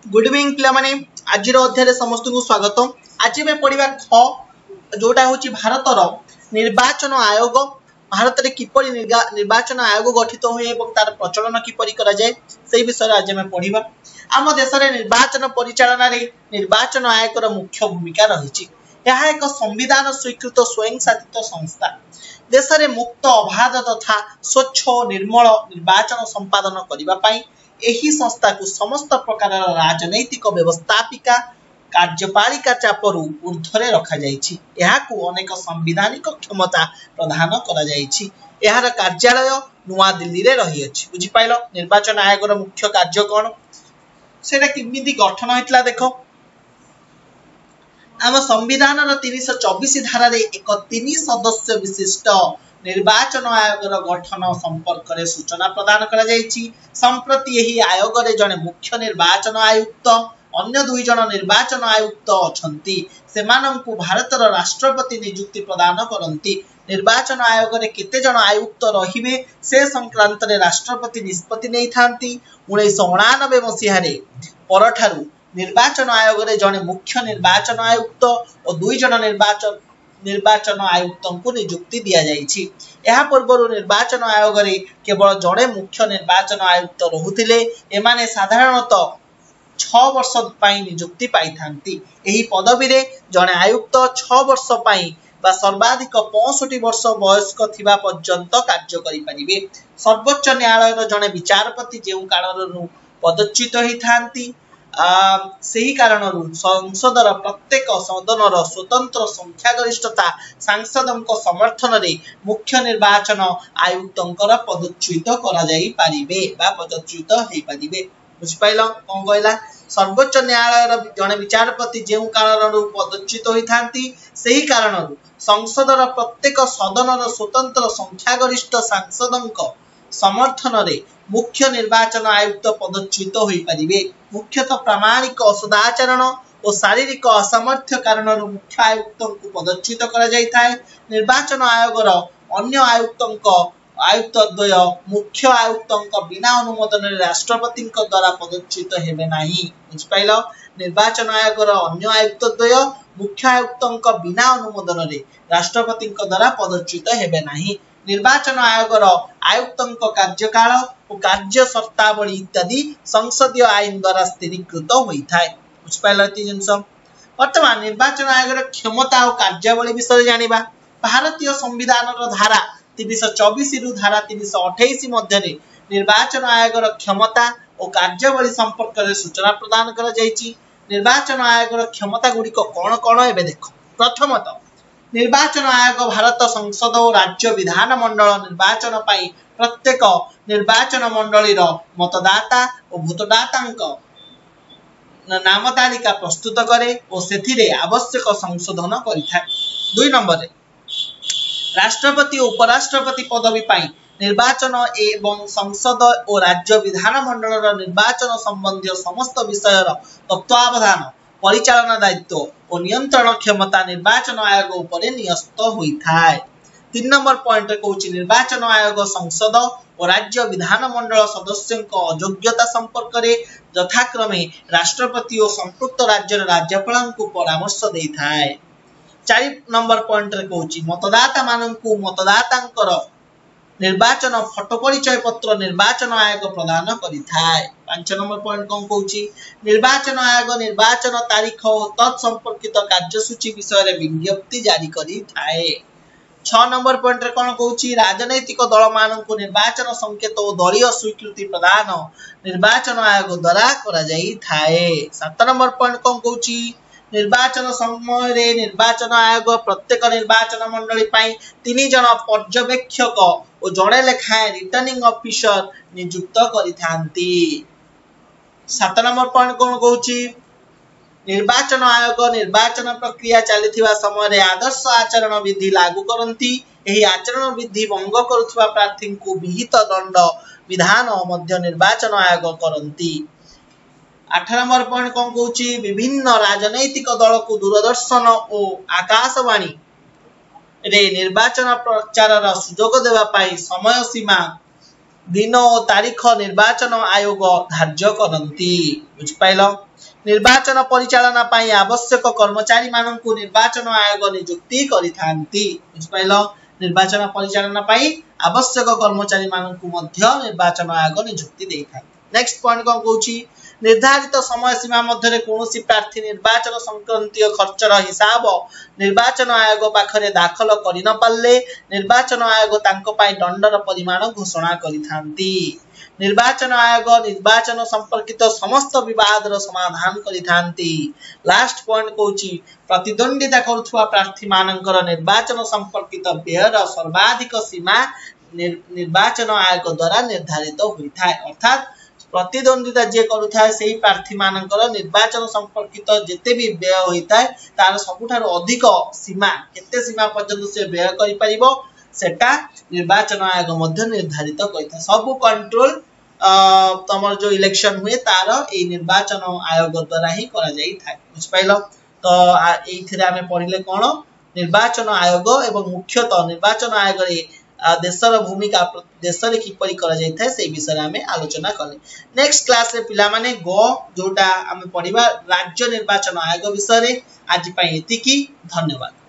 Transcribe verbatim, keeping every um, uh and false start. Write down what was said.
Good evening पिला माने आज अध्याय समस्त को स्वागत। आज में पढ़ा ख जोटा हूँ भारतर निर्वाचन आयोग। भारत में किपरि निर्वाचन आयोग गठित हुए और तार प्रचलन किपरि करा जाए से विषय आज में पढ़ा। आम देश में निर्वाचन परिचालन निर्वाचन आयोग मुख्य भूमिका रही। यह एक संविधान स्वीकृत स्वयं शासित संस्था। देश में मुक्त अबाध तथा स्वच्छ और निर्मल निर्वाचन संपादन करने एही संस्था को समस्त प्रकार राजनैतिक व्यवस्थापिका कार्यपालिका चापरू ऊर्ध्वरे रखा जायछि। एहाकू अनेक संवैधानिक क्षमता प्रदान करा जायछि। एहार कार्यालय नुआ दिल्ली रे रही अछि। बुझि पाइलो निर्वाचन आयोग रो मुख्य कार्य कोन सेटा किमिति गठन होइतला देखो। आम संविधान रो तीन सौ चौबीस धारा रे एक तीन सदस्य विशिष्ट निर्वाचन आयोग गठन संपर्क में सूचना प्रदान करा जायछि। संप्रति यही आयोग रे जने मुख्य निर्वाचन आयुक्त अन्य दुई जन निर्वाचन आयुक्त अछंती। सेमानंकु भारतर राष्ट्रपति नियुक्ति प्रदान करंती। निर्वाचन आयोग रे केते जन आयुक्त रहिबे से संक्रांत रे राष्ट्रपति निष्पत्ति नै थांती। उन्नीस सौ उनानबे मसीहा रे परठारु निर्वाचन आयोग रे जने मुख्य निर्वाचन आयुक्त और दुई जन निर्वाचन निर्वाचन आयुक्त को नियुक्ति दिया जायछि। यह पूर्व निर्वाचन आयोग रे केवल जड़े मुख्य निर्वाचन आयुक्त रहुथिले। एमाने साधारणतः छह वर्ष पई नियुक्ति पाई थांती। एही पदवी रे जड़े आयुक्त छह वर्ष पई बा सर्वाधिक पैंसठ वर्ष वयस्क थिबा पर्यंत कार्य करि परिबे। सर्वोच्च न्यायालय रो जड़े विचारपति जेउ कारणरू पदच्युत होई थांती। सही कारण संसदर प्रत्येक सदनर स्वतंत्र संख्यागरिष्ठता सांसदों समर्थन रे मुख्य निर्वाचन आयुक्तंकर पदच्युत करा जाई परिबे बा पदच्युत हेई परिबे। बुझि पाइलो कोन कहला सर्वोच्च न्यायालय जने विचारपति जेउ कारणरू पदच्युत होई थांती सही कारणरू संसदर प्रत्येक सदनर स्वतंत्र संख्यागरिष्ठ सांसदों समर्थन रे मुख्य निर्वाचन आयुक्त पदच्युत होई परिबे। मुख्यतः प्रामाणिक असदाचरण और शारीरिक असामर्थ्य कारण मुख्य आयुक्त को पदच्युत करा जाय थाए। निर्वाचन आयोगर अन्य आयुक्तों आयुक्त द्वय मुख्य आयुक्तों बिना अनुमोदन राष्ट्रपति द्वारा पदच्युत हेबे नाही। बुझ पाइलो निर्वाचन आयोगर अन्य आयुक्त द्वय मुख्य आयुक्तों बिना अनुमोदन राष्ट्रपति द्वारा पदच्युत हेबे नाही। निर्वाचन आयोगर आयुक्तों कार्यकाल और कार्य शर्तावली इत्यादि संसदीय आईन द्वारा स्थिरीकृत होता है। बुझ पाइल जिनस वर्तमान निर्वाचन आयोग क्षमता और कार्यावली विषय जानिबा। भारतीय संविधान धारा तीन सौ चौबीस रु धारा तीन सौ अठाईस मध्य निर्वाचन आयोग क्षमता और कार्यावली संपर्क में सूचना प्रदान करा जायछि। निर्वाचन आयोग क्षमता गुड़िक कौन कौन एबे देखो। प्रथमतः निर्वाचन आयोग भारत संसद और राज्य विधान मंडल निर्वाचन पाई प्रत्येक निर्वाचन मंडली मतदाता और भोटदाता नाम तालिका प्रस्तुत करे और सेथिरे आवश्यक संशोधन करिथाय। दुई नंबर राष्ट्रपति और उपराष्ट्रपति पदवी पाई निर्वाचन एवं संसद और राज्य विधान मंडल निर्वाचन संबंधी समस्त विषय तत्वावधान परिचालन दायित्व और नियंत्रण क्षमता निर्वाचन आयोग उपरे न्यस्त होइथाय। तीन नंबर पॉइंट कहूँ निर्वाचन आयोग संसद और राज्य विधान मंडल सदस्यों अयोग्यता संपर्क में यथाक्रमे राष्ट्रपति और संपुक्त राज्य राज्यपाल को परामर्श देइथाय। चार नंबर पॉइंट कहूँ मतदाता माननकु मतदातांकर निर्वाचन फोटो परिचय पत्र निर्वाचन आयोग प्रदान करिथाय। पांच नंबर पॉइंट कौन कहूँ निर्वाचन आयोग निर्वाचन तारीख और तत्संपर्कित कार्यसूची विषय में विज्ञप्ति जारी करिथाय। छह नंबर पॉइंट कौन कहूँ राजनैतिक दल माननकु निर्वाचन संकेत और दलीय स्वीकृति प्रदान निर्वाचन आयोग द्वारा करा जाइथाय। सात नंबर पॉइंट कौन कहूँ निर्वाचन समय रे निर्वाचन आयोग प्रत्येक निर्वाचन मंडली पाई तीन जन पर्यवेक्षक और जड़े लेखाएं रिटर्निंग ऑफिसर नियुक्त करिथांती। सात नंबर पॉइंट कौन कहूँ निर्वाचन आयोग निर्वाचन प्रक्रिया चलथिबा समय रे आदर्श आचरण विधि लागू करंती। एही आचरण विधि भंग करुथिबा प्रार्थी को विहित दंड विधान मध्य निर्वाचन आयोग करंती। आठ नंबर पॉइंट कौन कहूँ विभिन्न राजनैतिक दल को दूरदर्शन और आकाशवाणी रे निर्वाचन प्रचार सुजोग देवा पाई समय सीमा दिन और तारीख निर्वाचन आयोग धार्य करती बुझिपाइल निर्वाचन परिचालना पाई आवश्यक कर्मचारी माननकु निर्वाचन आयोग नियुक्ति करिथांती बुझिपाइल निर्वाचन परिचालना पाई आवश्यक कर्मचारी माननकु मध्य निर्वाचन आयोग नियुक्ति देइथांती नेक्स्ट पॉइंट कोन कहूची निर्धारित समय सीमा मध्य कौनसी प्रार्थी निर्वाचन संक्रांतीय खर्चर हिसाब निर्वाचन आयोग पाखरे दाखल करि न पाले निर्वाचन आयोग तांको पाई दंडर परिमाण घोषणा करिथांती निर्वाचन आयोग निर्वाचन संपर्कित समस्त विवादर समाधान करिथांती लास्ट पॉइंट कहूची प्रतिद्वंदिता करुथुवा प्रार्थी मानकर निर्वाचन संपर्कित व्ययर सर्वाधिक सीमा निर्वाचन आयोग द्वारा निर्धारित होइथाय अर्थात प्रतिद्वंदिता जे करुथाय सेही प्रार्थी मानकर निर्वाचन संपर्कित जेते भी व्यय होइथाय तार सबुठार अधिक सीमा केते सीमा पर्यंत से व्यय करि परिबो सेटा निर्वाचन आयोग मध्य निर्धारित करिथा सब कंट्रोल तमर जो इलेक्शन हुए तार ए निर्वाचन आयोग द्वारा ही करा जाई थाय बुझ पाइलो तो एथिरे हमें पढिले कोन निर्वाचन आयोग एवं मुख्यतः निर्वाचन आयोग रे देशर भूमिका देशरे किपरि करा जाय थाय से विषय हमें आलोचना कले नेक्स्ट क्लास रे पिला माने गो जोटा हमें पढिबा राज्य निर्वाचन आयोग विषय रे आज पई एतिकी धन्यवाद।